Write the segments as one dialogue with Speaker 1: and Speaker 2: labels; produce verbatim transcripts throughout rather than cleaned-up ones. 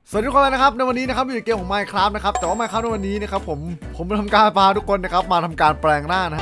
Speaker 1: สวัสดีทุกคนนะครับในวันนี้นะครับอยู่ในเกมของ Minecraft นะครับแต่ว่า Minecraft ในวันนี้นะครับผมผมมาทำการพาทุกคนนะครับมาทำการแปลงหน้านะ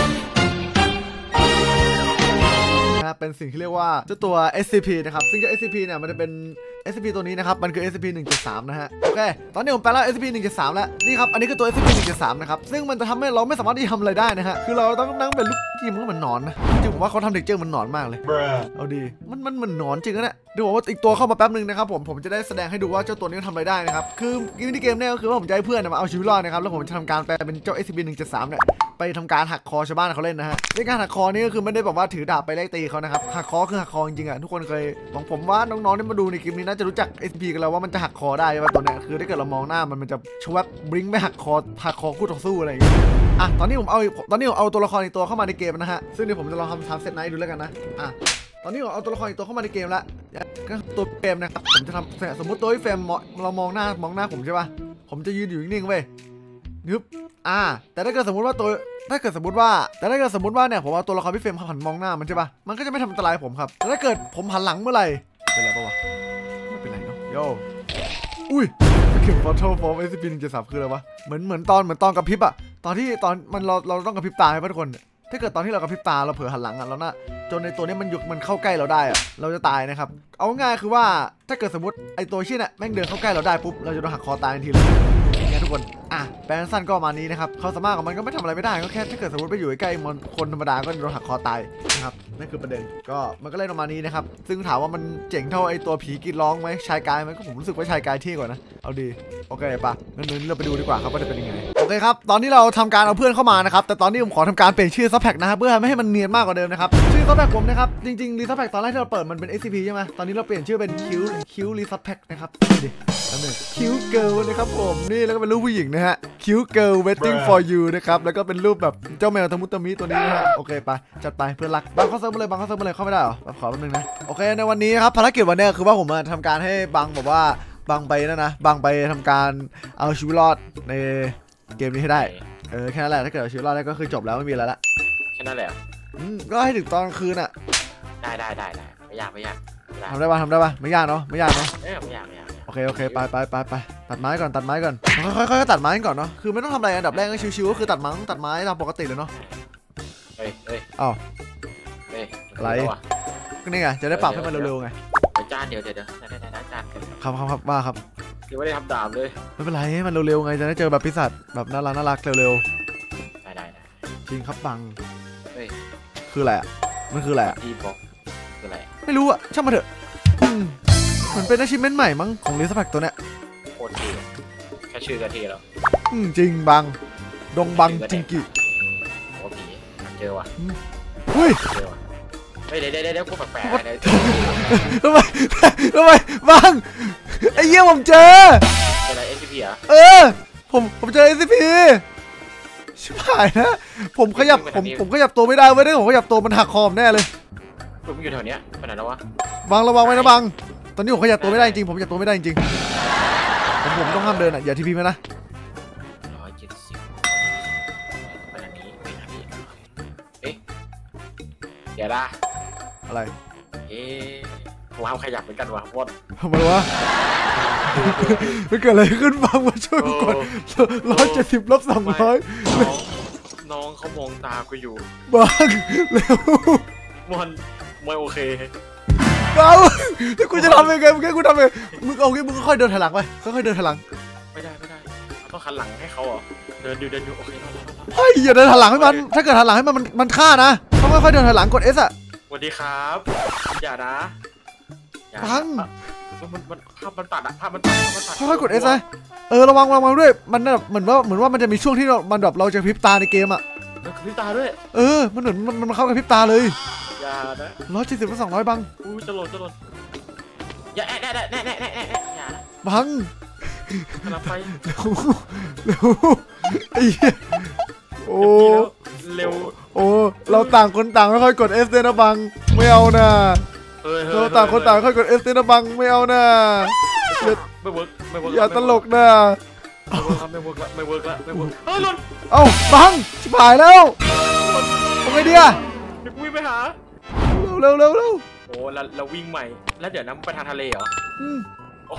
Speaker 1: นะเป็นสิ่งที่เรียกว่าเจ้าตัว เอส ซี พี นะครับซึ่งเจ้า เอส ซี พี เนี่ยมันจะเป็น เอส ซี พี ตัวนี้นะครับมันคือ เอส ซี พี หนึ่งจุดสาม นะฮะโอเคตอนนี้ผมแปลงแล้ว เอส ซี พี หนึ่งจุดสาม แล้วนี่ครับอันนี้คือตัว เอส ซี พี หนึ่งจุดสาม นะครับซึ่งมันจะทำให้เราไม่สามารถที่จะทำอะไรได้นะฮะคือเราต้องนั่งเป็นลูกทีมมันเหมือนหนอนนะจริงผมว่าเขาทำเด็กเจอร์มันหนอนมากเลยเอาดีมันมันเหมือนหนอนจริงนะเนี่ยเดี๋ยวผมว่าอีกตัวเข้ามาแป๊บนึงนะครับผมผมจะได้แสดงให้ดูว่าเจ้าตัวนี้ทำอะไรได้นะครับคือวิธีเกมเนี่ยก็คือว่าผมจะให้เพื่อนมาเอาชีวิตรอดนะครับแล้วผมจะทำการแปลเป็นเจ้า เอส ซี พี หนึ่งจุดสาม เนี่ยไปทำการหักคอชาวบ้านเขาเล่นนะฮะในการหักคอนี่ก็คือไม่ได้แบบว่าถือดาบไปไล่ตีเขานะครับหักคอคือหักคอจริงๆอ่ะทุกคนเคยของผมว่าน้องๆที่มาดูในคลิปนี้น่าจะรู้จัก เอส ซี พี กันแล้วว่ามันจะหักคอได้ว่าตัวเนี้ยคือถ้าเกิดเรามองหน้ามันมันจะชวับบลิงไม่หักคอหักคอคู่ต่อสู้อะไรอย่างเงี้ยอ่ะตอนนี้ผมเอาตอนนี้ผมเอาตัวละครอีกตัวเข้ามาในเกมนะฮะซึ่งเดี๋ยวผมจะลองทำทำเซตไนท์ดูแล้วกันนะอ่ะตอนนี้ผมเอาตัวละครอีกตัวเข้ามาในเกมแล้วก็ตัวเกมนะครับผมจะทำสมมติตัวที่เฟรมเรามองหน้ามองหน้าผมใช่ป่ะผมจะยืนอยู่นิ่งๆเว้ยนึบอ่าแต่ถ้าเกิดสมมติว่าตัวถ้าเกิดสมมติว่าแต่ถ้าเกิดสมมติว่าเนี่ยผมเอาตัวละครพี่เฟรมหันมองหน้ามันใช่ป่ะมันก็จะไม่ทำอันตรายผมครับแต่ถ้าเกิดผมหันหลังเมื่อไหร่เป็นไรปะวะไม่เป็นไรเนาะโย่อุ้ยเข็มฟอร์โต้ฟอร์ม เอส ซี พี หนึ่งจุดสามคืออะไรวะเหมือนเหมือนตอนเหมือนตอนกระพริบอะตอนที่ตอนมันเราเราต้องกระพริบตาให้ทุกคนถ้าเกิดตอนที่เรากระพริบตาเราเผลอหันหลังอะแล้วน่ะจนในตัวนี้มันยุกมันเข้าใกล้เราได้อะเราจะตายนะครับเอาง่ายคือว่าถ้าเกิดสมมติไอตัวชี้เนี่ยแม่งเดินเข้าใกล้เราได้ปุ๊บเราจะโดนหักคอตายทันทีเลยอย่างเงี้ยทุกคนอ่ะแปลงสั้นก็ประมาณนี้นะครับเขาสามารถของมันก็ไม่ทำอะไรไม่ได้ก็แค่ถ้าเกิดสมมติไปอยู่ใกล้คนธรรมดาก็โดนหักคอตายนะครับนั่นคือประเด็นก็มันก็เล่นประมาณนี้นะครับซึ่งถามว่ามันเจ๋งเท่าไอตัวผีกรีดร้องไหมชายกายไหมก็ผมรู้สึกว่าชายกายที่กว่านะเอาดีโอเคปะงั้นเราไปดูดีกว่าครับว่าจะเป็นยังไงโอเคครับตอนนี้เราทำการเอาเพื่อนเข้ามานะครับแต่ตอนนี้ผมขอทำการเปลี่ยนชื่อซับแพ็กนะครับเพื่อไม่ให้มันเนียนมากกว่าเดิมนะครับชื่อซับแพ็กผมนะครับจริงๆรีซับแพ็กตอนแรกที่เราเปิดมันเป็น เอส ซี พี ใช่ไหมตอนนี้เราเปลี่ยนชื่อเป็นคิวคิวรีซับแพ็กนะครับดิแล้วเนี่ยคิวเกิร์ลนะครับผมนี่แล้วก็เป็นรูปผู้หญิงนะฮะคิวเกิร์ล waiting for you นะครับแล้วก็เป็นรูปแบบเจ้าแมวตะมุตะมิตัวนี้นะฮะโอเคไปจัดไปเพื่อนรักบังเข้าเซิร์ฟมาเลยบังเข้าเซิร์ฟมาเลยเข้าไม่ได้หรอขอแป๊บนึงนะโอเคในวันนี้ครับภารกิจวันนี้คือว่าผมมาทำการให้บังแบบว่าบังไปนะนะบังไปทำการเอาชีวิตรอดในเกมนี้ให้ได้เออแค่นั้นแหละถ้าเกิดเอาชีวิตรอดได้ก็คือจบแล้วไม่มีอะไรละ
Speaker 2: แค่นั้นแหละ
Speaker 1: อืมก็ให้ถึงตอนคืนอ่ะ
Speaker 2: ได้ได้ได้ได้ไม่ยากไม่ยาก
Speaker 1: ทำได้ป่ะทำได้ป่ะไม่ยากเนาะไม่ยากเนาะ
Speaker 2: เออไม่ยากไม่ยาก
Speaker 1: โอเคโอเคไปไปไปไปตัดไม้ก่อนตัดไม้ก่อนค่อยๆค่อยๆตัดไม้ก่อนเนาะคือไม่ต้องทำอะไรอันดับแรกก็ชิวๆก็คือตัดไม้ตัดไม้ตามปกติเลยเนาะ
Speaker 2: เฮ้ยเฮ้ย
Speaker 1: อ้าว
Speaker 2: เฮ้ย
Speaker 1: อะไรก็นี่ไงจะได้ปรับให้มันเร็วๆไง
Speaker 2: จานเดี๋ยวเดี๋ยวเดี๋ยวได้ได้ได้จาน
Speaker 1: ครับครับครับว่าครับ
Speaker 2: ยังไม่ได้ทำดาบเลย
Speaker 1: ไม่เป็นไรให้มันเร็วๆไงจะได้เจอแบบพิศดแบบน่ารักน่ารักเร็ว
Speaker 2: ๆได้ได้
Speaker 1: จริงครับบัง
Speaker 2: เฮ้ย
Speaker 1: คืออะไรมันคืออะไร
Speaker 2: ดีบอกคืออะไร
Speaker 1: ไม่รู้อะช่างมาเถอะเหมือนเป็น achievement ใหม่มั้งของลิซแพ็กตัวเนี้ย
Speaker 2: โคตรดีแค่ชื่อก็ทีแล้ว
Speaker 1: อืมจริงบังดงบังจิงกิ
Speaker 2: โอ้ผีเจอว่ะ
Speaker 1: อุ้ย
Speaker 2: เจอว่ะเฮ้ยเดี๋ยวเดี๋ยวเดี๋ยวกูแปลกๆเลย
Speaker 1: ทำไมทำไมบังไอ้เหี้ยผมเจอ
Speaker 2: เจออะไร เอส ซี พี อ่ะ
Speaker 1: เออผมผมเจอ เอส ซี พี ชิบหายนะผมขยับผมผมขยับตัวไม่ได้เว้ยถ้าผมขยับตัวมันหักคอมแน่เลย
Speaker 2: มึงอยู่แถวเนี้ยไปไหนแล้ววะ
Speaker 1: บังระวังไว้นะบังตอนนี้ผมขยับตัวไม่ได้จริงผมขยับตัวไม่ได้จริงผมผมต้องห้ามเดินอ่ะอย่าทีพีมานะ
Speaker 2: ร้อยเจ็ดสิบไปทางนี้ไปทางนี้เอ๊ะเดี๋ยวนะ
Speaker 1: อะไร
Speaker 2: เอ๊ะว้าวขยับเหมือนกันว่ะวอด
Speaker 1: ทำไมวะมันเกิดอะไรขึ้นบังมาช่วยก่อนร้อยเจ็ดสิบลบสองร้อย
Speaker 2: น้องเขามองตากูอยู่
Speaker 1: บังเร็ว
Speaker 2: มันไม่โอเค
Speaker 1: เอาถ้ากูจะทำยังไงมึงแค่กูทำยังไงมึงเอางี้มึงค่อยเดินถอยหลังไปค่อยเดินถอยหลัง
Speaker 2: ไม่ได้ไม่ได้ต้องหันหลังให้เขาเหรอเดินอยู่เดินอยู่โอเค
Speaker 1: เฮ้ยอย่าเดินถอยหลังให้มันถ้าเกิดถอยหลังให้มันมันฆ่านะต้องค่อยๆเดินถอยหลังกด S อ่ะ
Speaker 2: สวัสดีครับอย่านะ
Speaker 1: บัง
Speaker 2: มันมันภาพมันตัดอะภาพมันตัดมันตัด
Speaker 1: ค่อยๆกด S เลยเออระวังระวังด้วยมันแบบเหมือนว่าเหมือนว่ามันจะมีช่วงที่มันแบบเราจะพริบตาในเกมอ่ะ
Speaker 2: กระพริบตาด้วย
Speaker 1: เออมันเหมือนมันมันเข้ากระพริบตาเลย
Speaker 2: อย่านะ
Speaker 1: ร้อยเจ็ดสิบกับสองร้อยบัง
Speaker 2: อู้จะหล่นจะหล่นอย่าแอะแอะแอะแอะแอะแอะอย่านะ
Speaker 1: บัง
Speaker 2: กำลังไป
Speaker 1: เร็วเร็วไอ้โอ้
Speaker 2: เร็ว
Speaker 1: โอ้เราต่างคนต่างค่อยๆกด F ด้วยนะบังไม่เอานะเราต่างคนต่างค่อยกด F ด้วยนะบังไม่เอานะ
Speaker 2: ไม่เวิร์กไม่เวิร์ก
Speaker 1: อย่าตลกนะ
Speaker 2: ไม่เวิร์กละไม่เวิร์กละไม่เวิร์กเฮ้ยหล่น
Speaker 1: เอ้าบังชิบหายแล้วทำไงดีอะ
Speaker 2: เดี๋ยวกูวิ่งไปหา
Speaker 1: เร็วเร็วเร็ว
Speaker 2: โอ้เราเราวิ่งใหม่แล้วเดี๋ยวน้ำไปทางทะเลเหรอ
Speaker 1: อืม
Speaker 2: โอ้โห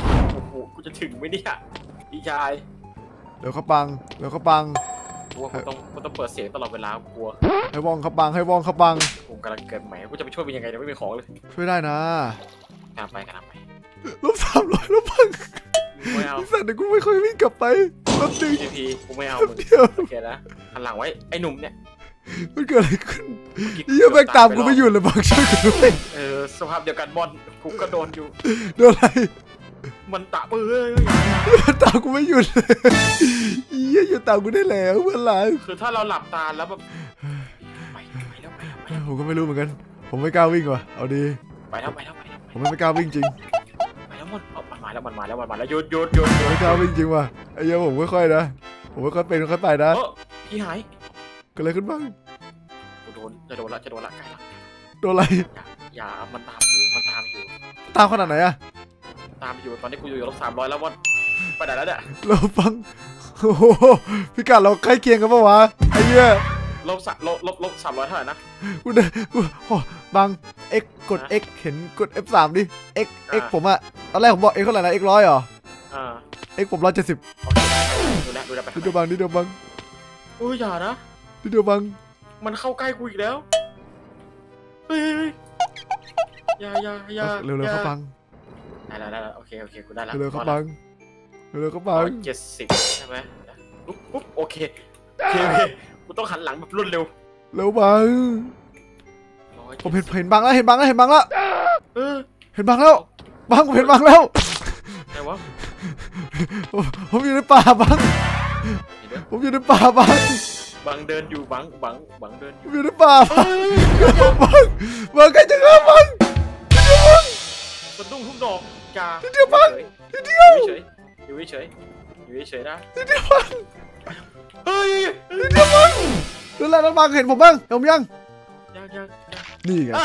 Speaker 2: โหกูจะถึงไหมเนี่ยพี่ชาย
Speaker 1: เดี๋ยวเขาปังเดี๋ยวเขาปัง
Speaker 2: กูว่ากูต้องกูต้องเปิดเสียงตลอดเวลากลัว
Speaker 1: ให้ว่องเขาปังให้ว่องเขาปัง
Speaker 2: กูกำลังเกิดใหม่กูจะไปช่วยเป็นยังไงเนี่ยไม่มีของเลย
Speaker 1: ช่วยได้นะ
Speaker 2: กลับไปกลับไป
Speaker 1: ลบสามร้อยลบพัง
Speaker 2: ไม่เอา
Speaker 1: สัตว์เดี๋ยวกูไม่ค่อยวิ่งกลับไปลบหนึ่ง
Speaker 2: พีพีกูไม่เอามึง
Speaker 1: เดียว
Speaker 2: โอเคนะหันหลังไว้ไอ้หนุ่มเนี่ย
Speaker 1: มันเกิดอะไรขึ้นเหี้ยแม่งตามกูไม่หยุดเลยบังช่วยกูด้วย
Speaker 2: เออสภาพเดียวกันบอลกูก็โดนอยู่
Speaker 1: โดนอะไร
Speaker 2: มันตะเบ้ย
Speaker 1: มันตามกูไม่หยุดเลยเหี้ยหยุดตามกูได้แล้วเพื่อนหลาน
Speaker 2: คือถ้าเราหลับตาแล้วแบบไปไปแล้วไปแล้วไปแล้ว
Speaker 1: ผมก็ไม่รู้เหมือนกัน ผมไม่กล้าวิ่งว่ะเอาดี
Speaker 2: ไปแล้วไปแล้วไปแล้ว
Speaker 1: ผมไม่กล้าวิ่งจริง
Speaker 2: ไปแล้วมันมันมาแล้วมันมาแล้วมันมาแล้วหยุดหยุดหยุดหยุด
Speaker 1: ไม่กล้าวิ่งจริงว่ะไอ้เหี้ยผมค่อยๆนะผมค่อยๆเป็นค่อยๆไปนะ
Speaker 2: เออพี่หาย
Speaker 1: เกิดอะไรขึ้นบ้าง
Speaker 2: กูโดนจะโดนละจะโดนละใกล้ละ
Speaker 1: โดนอะไร
Speaker 2: อย่าอย่ามันตามอยู่มันตามอยู่
Speaker 1: ตามขนาดไหนอะ
Speaker 2: ตามอยู่ตอนนี้กูอยู่ลบสามร้อยแล้ววันไปไหนแล้วเนี่ย
Speaker 1: เราฟังโอ้โหพิกัดเราใกล้เคียงกันปะวะไอ้เหี้ย
Speaker 2: ลบสลบลบลบสามร้อยเท่าไหร่นะ
Speaker 1: กูเดกูโอ้บัง x กด x เห็นกด เอฟ สาม ดิ x x ผมอะตอนแรกผมบอก x เท่าไหร่นะ x ร้อยเหรอ
Speaker 2: อ่า
Speaker 1: x ผมร้อยเจ็ดสิบ
Speaker 2: โอเคดูแลดูแลไป
Speaker 1: นิดเดียวบังนิดเดียวบัง
Speaker 2: อุ้ยอย่านะ
Speaker 1: นิดเดียวบัง
Speaker 2: มันเข้าใกล้กูอีกแล้วเฮ้ยอย่าอย่าอย่า
Speaker 1: เร็วๆเขาบัง
Speaker 2: ได้แล้วได้แล้วโอเคโอเคกูได้แล้ว
Speaker 1: เร็วๆเขาบังเร็วๆเขาบัง
Speaker 2: เจ็ดสิบใช่ไหมปุ๊บปุ๊บโอเคโอเคโอเคกูต้องหันหลังแบบรวดเร็ว
Speaker 1: เร็วบังผมเห็นเห็นบังแล้วเห็นบังแล้วเห็นบังแล้ว
Speaker 2: เออ
Speaker 1: เห็นบังแล้วบังผมเห็นบังแล้ว
Speaker 2: ไหนวะ
Speaker 1: ผมอยู่ในป่าบังผมอยู่ในป่าบัง
Speaker 2: บังเดินอยู่บังบังบังเดินอ
Speaker 1: ผ
Speaker 2: ยู่
Speaker 1: มอยู่ในป่าบังบังบังใครจะเข้าบัง
Speaker 2: สะดุ้งทุกดอกจ้า
Speaker 1: เดี๋ยวบัง
Speaker 2: เดี๋ยวเฉยอยู่เฉยอยู่เฉยนะ
Speaker 1: เดี๋ยวบัง
Speaker 2: เฮ้ย
Speaker 1: เดี๋ยวบังดูแลน้องบังเห็นผมบ้างเห็นผมยัง
Speaker 2: ยังยัง
Speaker 1: นี่ไง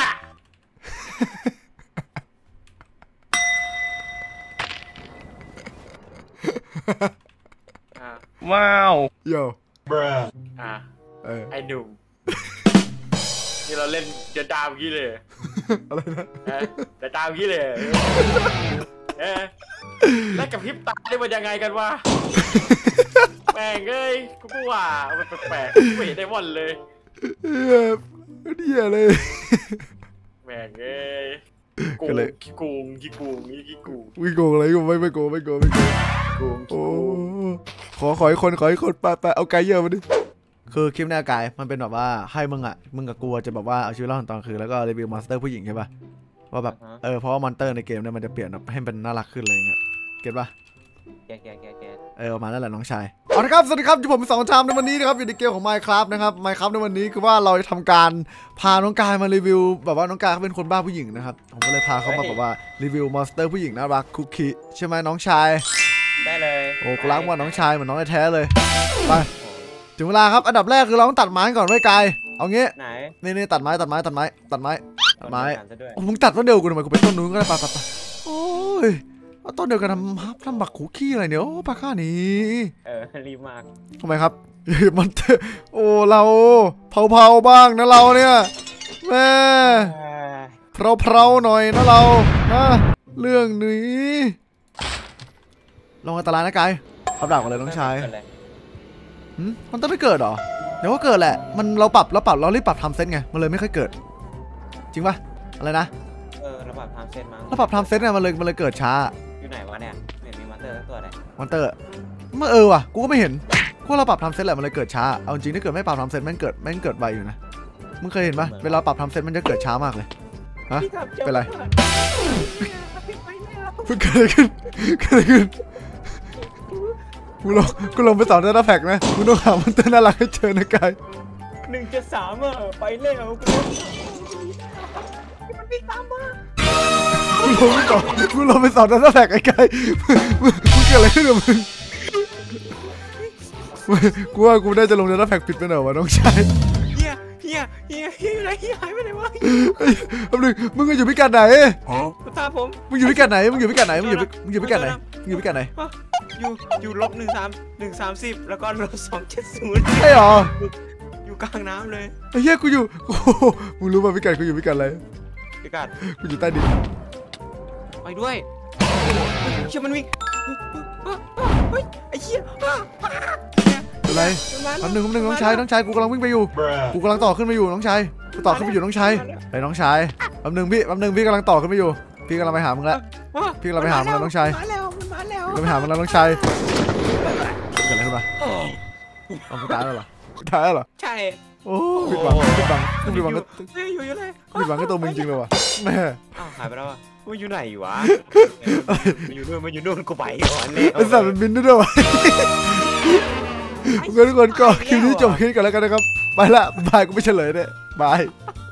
Speaker 2: ว้าว
Speaker 1: โย่
Speaker 2: อ่า
Speaker 1: เออ
Speaker 2: ไอ้หนุ่มนี่เราเล่นเดือดดาวกี้เลย
Speaker 1: อะไรนะ
Speaker 2: เดือดดาวกี้เลยเออแล้วกับพริบตาได้มันยังไงกันวะแม่งเอ้ยกูก็ว่ามันแปลกๆไม่เห็นได้วันเลย
Speaker 1: เฮียเดียเลย
Speaker 2: แม่งเอ้ยกู
Speaker 1: ก็เลย
Speaker 2: ขี้กูงขี้กูงขี้กูง
Speaker 1: วิ่งโกงอะไรกูไม่ไม่โกงไม่โกงไม่โกง
Speaker 2: กูง
Speaker 1: โอ้ขอขอให้คนขอให้คนไปไปเอาไกด์เยอะมาดิคือคลิปหน้ากายมันเป็นแบบว่าให้มึงอ่ะมึงกับกูจะแบบว่าเอาชีวิตรอดตอนคืนแล้วก็รีวิวมอนสเตอร์ผู้หญิงใช่ป่ะว่าแบบเออเพราะว่ามอนสเตอร์ในเกมเนี่ยมันจะเปลี่ยนแบบให้เป็นน่ารักขึ้นอะไรเงี้ยเก็ตป่ะ
Speaker 3: แกแกแกแก
Speaker 1: เออประมาณนั่นแหละน้องชายเอาละครับสวัสดีครับอยู่ผมเป็นสองชามในวันนี้นะครับอยู่ในเกมของ Minecraft นะครับ Minecraft ในวันนี้คือว่าเราจะทำการพาน้องกายมารีวิวแบบว่าน้องกายเขาเป็นคนบ้าผู้หญิงนะครับผมก็เลยพาเขามาแบบว่ารีวิวมอนสเตอร์ผู้หญิงน่ารักคุกกี้ใช่ไหมน้องชาย
Speaker 3: ได้เลย
Speaker 1: โอ้กูรักว่าน้องชายเหมือนน้องแท้ๆเลยไปถึงเวลาครับอันดับแรกคือเราต้องตัดไม้ก่อนไว้กายเอางี้
Speaker 3: ไหน
Speaker 1: นี่นี่ตัดไม้ตัดไม้ตัดไม้ตัดไม้ตัดไม้
Speaker 3: ถามซะด้วย
Speaker 1: โอ้มึงตัดต้นเดียวกูทำไมกูไปต้นนู้นก็ได้ปะปะปะโอ้ยเอาต้นเดียวกันทำทำบักคุกกี้อะไรเนี่ยโอ้ปากข้านี่
Speaker 3: เออรีบมาก
Speaker 1: ทำไมครับ มันโอ้เราเผาๆบ้างนะเราเนี่ยแม่เพลาๆหน่อยนะเรานะเรื่องนี้ลงอันตรายนะกายขับดาบกันเลยน้องชายหืมมันต้องไม่เกิดหรอเดี๋ยวก็เกิดแหละมันเราปรับเราปรับเรารีบปรับทำเซตไงมันเลยไม่ค่อยเกิดจริงปะอะไรนะ
Speaker 3: เออระบาดทางเซนมั้ง
Speaker 1: เราปรับทำเซตไงมันเลยมันเลยเกิดช้า
Speaker 3: อยู่ไหนวะเนี่ยเห็นมีมอนเตอร์ตัวอะไร
Speaker 1: มอนเตอร์ไม่เออว่ะกูก็ไม่เห็นกูเราปรับทำเซตแหละมันเลยเกิดช้าเอาจริงถ้าเกิดไม่ปรับทำเซตแม่งเกิดแม่งเกิดไวอยู่นะมึงเคยเห็นปะเวลาปรับทำเซตมันจะเกิดช้ามากเลยฮะเป็นไรเพิ่งเกิดอะไรขึ้นเกิดอะไรขึ้นกูลองกูลองไปสอนเดต้าแพ็กนะมึงต้องหามันเตอร์น่ารักให้เจอนะกาย
Speaker 3: หนึ่งเจ็ดสามอ่ะไปเร็วกูมันวิ่งตามมา
Speaker 1: กูลองไปสอนกูลองไปสอนเดต้าแพ็กไอ้กายมึงมึงเกิดอะไรขึ้นกับมึงกูว่ากูได้จะลงเดต้าแพ็กผิดไปหน่อยวะน้องชาย
Speaker 3: เฮียเฮียเฮียเฮียอะไรเฮียหายไปไหนวะ
Speaker 1: แป๊บนึงมึงอยู่พิกัดไหน
Speaker 3: กูตามผม
Speaker 1: มึงอยู่พิกัดไหนมึงอยู่พิกัดไหนมึงอยู่มึงอยู่พิกัดไหนมึงอยู่พิกัดไหน
Speaker 3: อยู่อยู่ลบหนึ่งสามหนึ่งสามสิบแล้วก็ลบสองเจ็ดศูนย์
Speaker 1: ใช่หรอ
Speaker 3: อยู่กลางน้ำเลย
Speaker 1: ไอ้เหี้ยกูอยู่โอ้โหมึงรู้ป่ะพิกัดกูอยู่พิกัดอะไร
Speaker 3: พิกัด
Speaker 1: กูอยู่ใต้ดิน
Speaker 3: ไปด้วยเชื่อมันวิ่งเฮ้ยไอ้เหี้ย
Speaker 1: อะไรแป๊บนึงแป๊บนึงน้องชายน้องชายกูกำลังวิ่งไปอยู่กูกำลังต่อขึ้นไปอยู่น้องชายกูต่อขึ้นไปอยู่น้องชายไอ้น้องชายแป๊บนึงพี่แป๊บนึงพี่กำลังต่อขึ้นไปอยู่พี่กำลังไปหามึงแล้วพี่กำลังไปหามึงแล้วน้องชาย
Speaker 3: มาแล้วมันมาแล้ว
Speaker 1: กำลังไปหามึงแล้วน้องชายเกิดอะไรขึ้นมาเอากูตายแล้วเหรอตายแล้วเหรอ
Speaker 3: ใช่
Speaker 1: โอ้ผิดหวังผิดหวังผิดหวังก็
Speaker 3: เฮ้ยอยู่อยู่เลย
Speaker 1: ผิดหวังก็ตัวมึงจริงเลยว่ะแม่
Speaker 3: อ้าวหายไปแล้วอ่ะมันอยู่ไหนวะมันอยู่นู่นมันอยู่นู่นกูไปก่อนเลย
Speaker 1: ไอ้สัตว์มันบินด้วยด้วยวะทุกคนทุกคนก็คลิปนี้จบแค่นี้ก่อนแล้วกันนะครับไปละบายกูไม่เฉลยเนี่ยบาย